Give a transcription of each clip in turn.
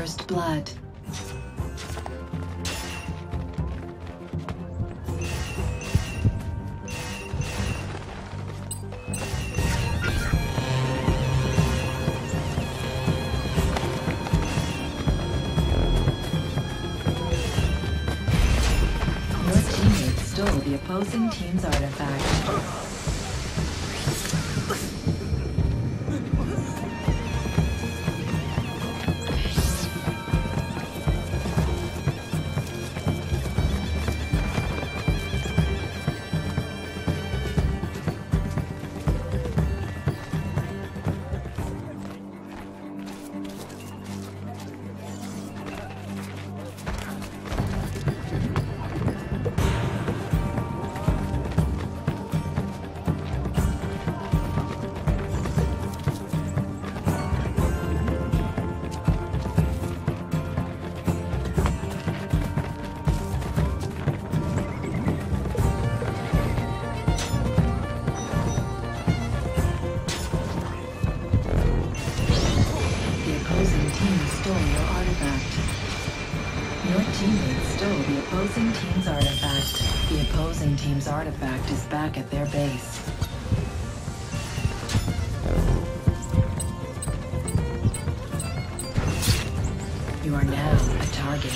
First blood. The opposing team's artifact. The opposing team's artifact is back at their base. You are now a target.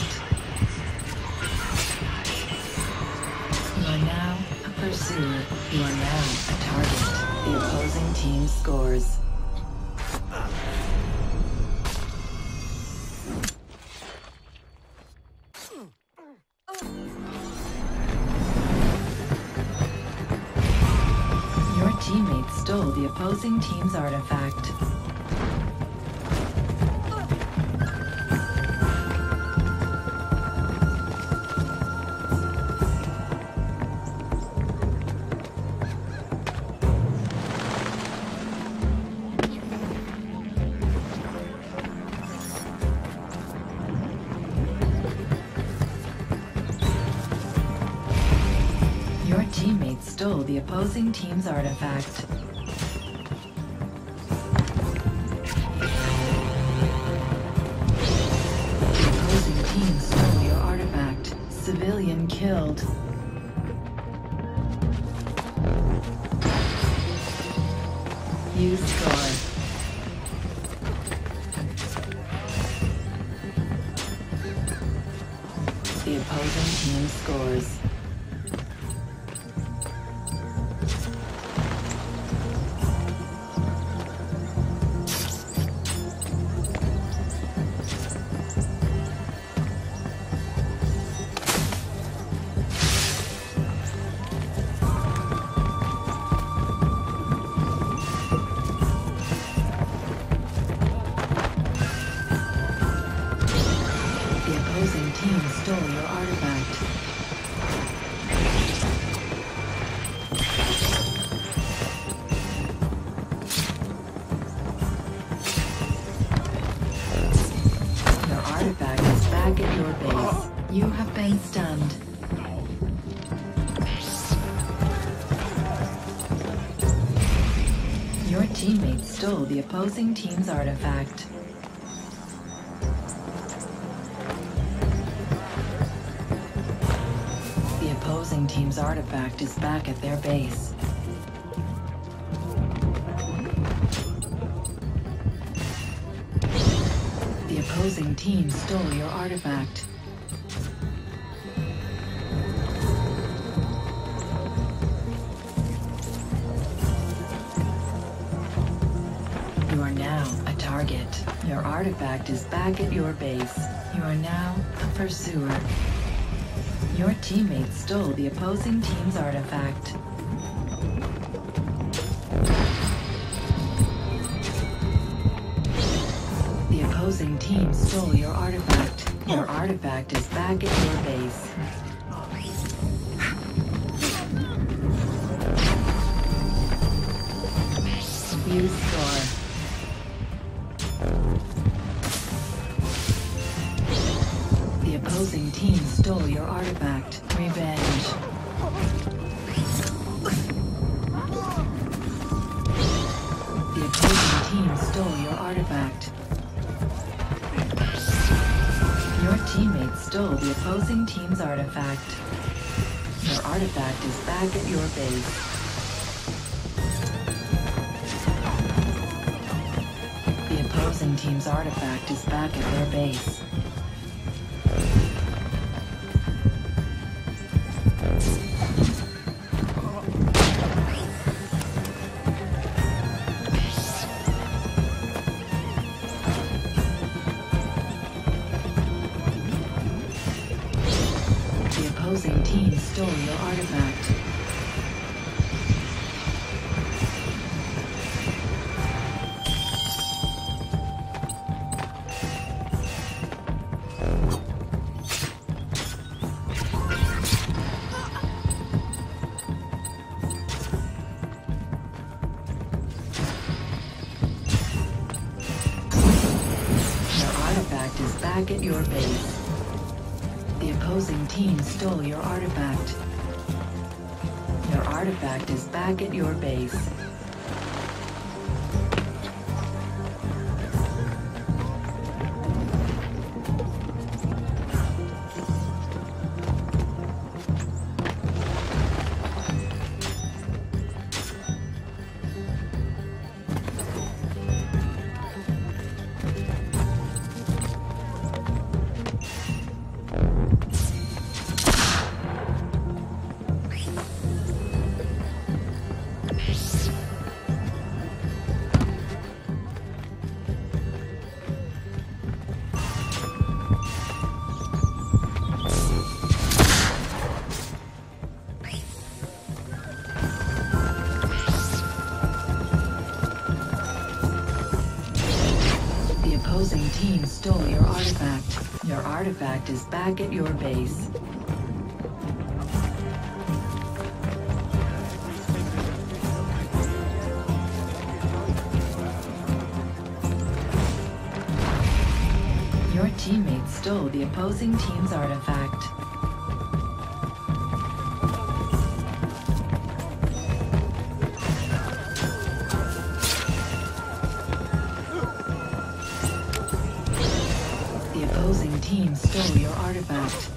You are now a pursuer. You are now a target. The opposing team scores. Teammates stole the opposing team's artifact. Your teammates stole the opposing team's artifact. The opposing team stole your artifact. Civilian killed. You score. The opposing team scores. Team stole your artifact. Your artifact is back at your base. You have been stunned. Your teammates stole the opposing team's artifact. The opposing team's artifact is back at their base. The opposing team stole your artifact. You are now a target. Your artifact is back at your base. You are now a pursuer. Your teammates stole the opposing team's artifact. The opposing team stole your artifact. Your artifact is back at your base. You score. The opposing team stole your artifact. Revenge. The opposing team stole your artifact. teammates stole the opposing team's artifact. Your artifact is back at your base. The opposing team's artifact is back at their base. The opposing team stole your artifact. Your artifact is back at your base. The opposing team stole your artifact. Your artifact is back at your base. Opposing team stole your artifact. Your artifact is back at your base. Your teammates stole the opposing team's artifact. The opposing team stole your artifact.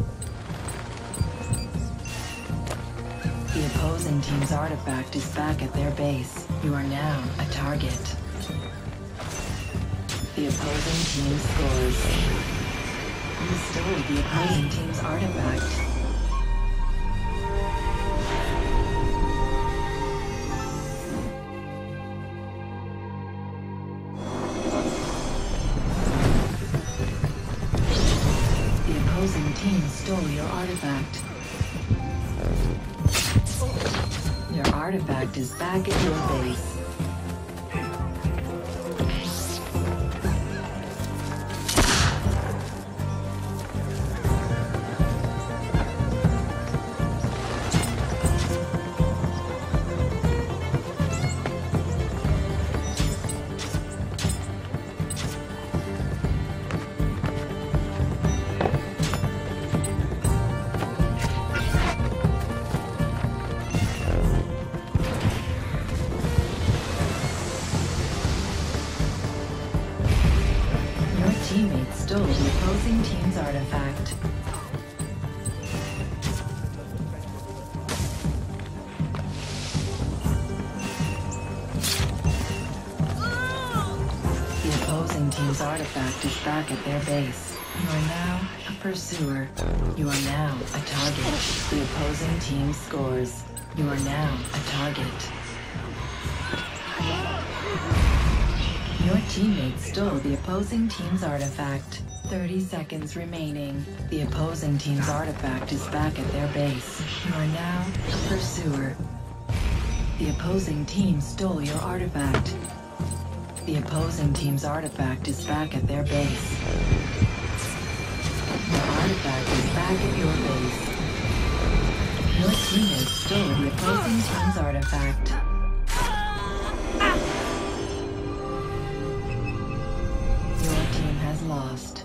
The opposing team's artifact is back at their base. You are now a target. The opposing team scores. You stole the opposing team's artifact. The opposing team stole your artifact. Your artifact is back at your base. Teammates stole the opposing team's artifact. The opposing team's artifact is back at their base. You are now a pursuer. You are now a target. The opposing team scores. You are now a target. Your teammates stole the opposing team's artifact. 30 seconds remaining. The opposing team's artifact is back at their base. You are now a pursuer. The opposing team stole your artifact. The opposing team's artifact is back at their base. Your artifact is back at your base. Your teammates stole the opposing team's artifact. Your team has lost.